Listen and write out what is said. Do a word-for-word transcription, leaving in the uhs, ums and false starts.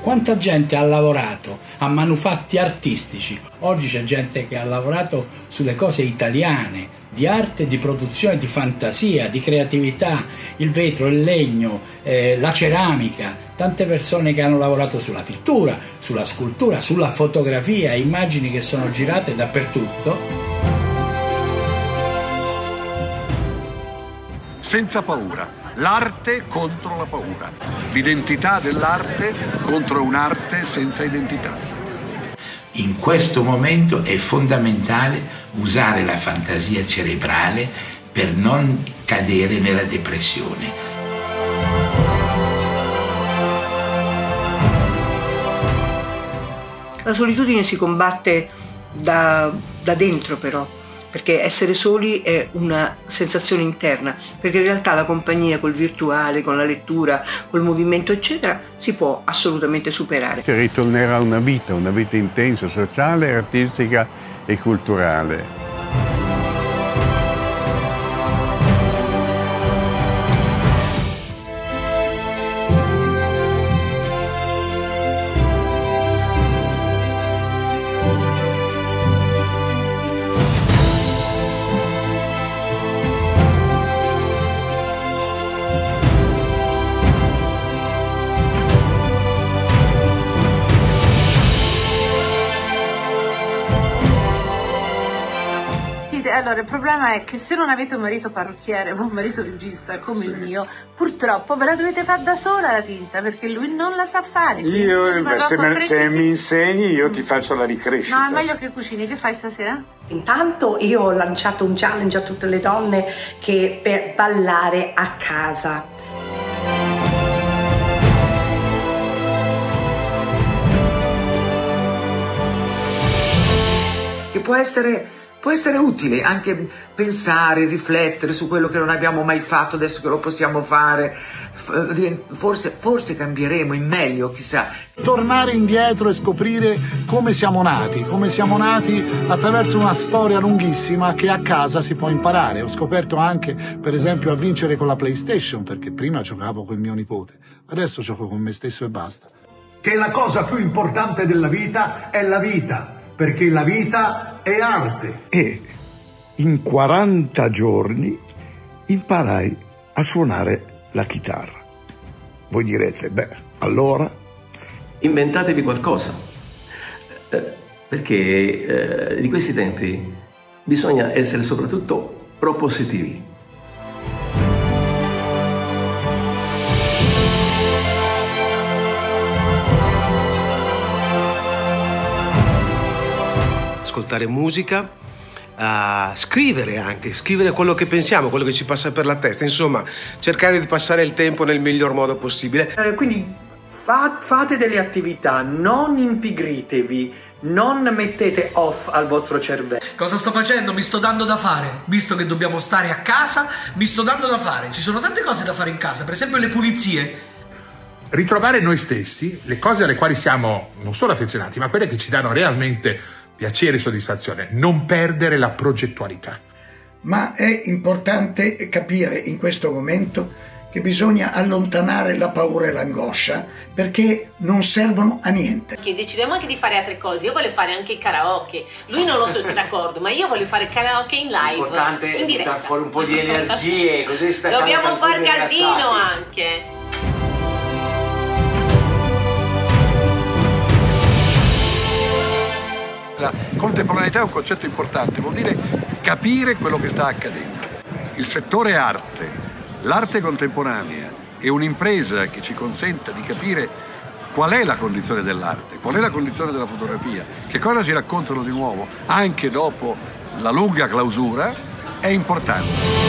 Quanta gente ha lavorato a manufatti artistici? Oggi c'è gente che ha lavorato sulle cose italiane, di arte, di produzione, di fantasia, di creatività, il vetro, il legno, eh, la ceramica, tante persone che hanno lavorato sulla pittura, sulla scultura, sulla fotografia, immagini che sono girate dappertutto. Senza paura. L'arte contro la paura, l'identità dell'arte contro un'arte senza identità. In questo momento è fondamentale usare la fantasia cerebrale per non cadere nella depressione. La solitudine si combatte da, da dentro però, perché essere soli è una sensazione interna, perché in realtà la compagnia col virtuale, con la lettura, col movimento eccetera, si può assolutamente superare. Che ritornerà una vita, una vita intensa, sociale, artistica e culturale. Allora, il problema è che se non avete un marito parrucchiere o un marito regista come il mio, purtroppo ve la dovete fare da sola la tinta, perché lui non la sa fare. Io, se, me, se mi insegni, io ti faccio la ricrescita. No, è meglio che cucini. Che fai stasera? Intanto io ho lanciato un challenge a tutte le donne che per ballare a casa. Che può essere... Può essere utile anche pensare, riflettere su quello che non abbiamo mai fatto, adesso che lo possiamo fare. Forse, forse cambieremo in meglio, chissà. Tornare indietro e scoprire come siamo nati, come siamo nati attraverso una storia lunghissima che a casa si può imparare. Ho scoperto anche, per esempio, a vincere con la PlayStation, perché prima giocavo con mio nipote, adesso gioco con me stesso e basta. Che la cosa più importante della vita è la vita, perché la vita è arte. E in quaranta giorni imparai a suonare la chitarra. Voi direte, beh, allora... Inventatevi qualcosa, eh, perché eh, di questi tempi bisogna essere soprattutto propositivi. Ascoltare musica, uh, scrivere anche, scrivere quello che pensiamo, quello che ci passa per la testa, insomma, cercare di passare il tempo nel miglior modo possibile. Eh, quindi fa, fate delle attività, non impigritevi, non mettete off al vostro cervello. Cosa sto facendo? Mi sto dando da fare, visto che dobbiamo stare a casa, mi sto dando da fare. Ci sono tante cose da fare in casa, per esempio le pulizie. Ritrovare noi stessi, le cose alle quali siamo non solo affezionati, ma quelle che ci danno realmente piacere e soddisfazione, non perdere la progettualità. Ma è importante capire in questo momento che bisogna allontanare la paura e l'angoscia, perché non servono a niente. Che decidiamo anche di fare altre cose. Io voglio fare anche il karaoke. Lui non lo so se è d'accordo, ma io voglio fare il karaoke in live. L'importante è buttare fuori un po' di energie, così sta. Dobbiamo far casino anche. La contemporaneità è un concetto importante, vuol dire capire quello che sta accadendo. Il settore arte, l'arte contemporanea e un'impresa che ci consenta di capire qual è la condizione dell'arte, qual è la condizione della fotografia, che cosa ci raccontano di nuovo anche dopo la lunga clausura, è importante.